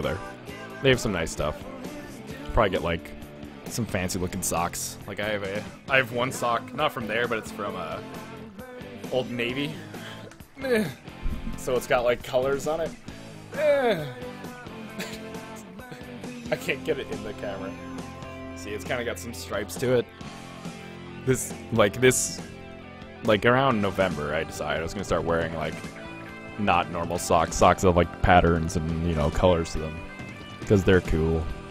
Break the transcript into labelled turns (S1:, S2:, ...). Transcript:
S1: there. They have some nice stuff. Probably get like some fancy looking socks. Like I have one sock, not from there, but it's from Old Navy. So it's got like colors on it. I can't get it in the camera. See, it's kind of got some stripes to it. This around November, I decided I was gonna start wearing like not normal socks that have like patterns and, you know, colors to them, because they're cool.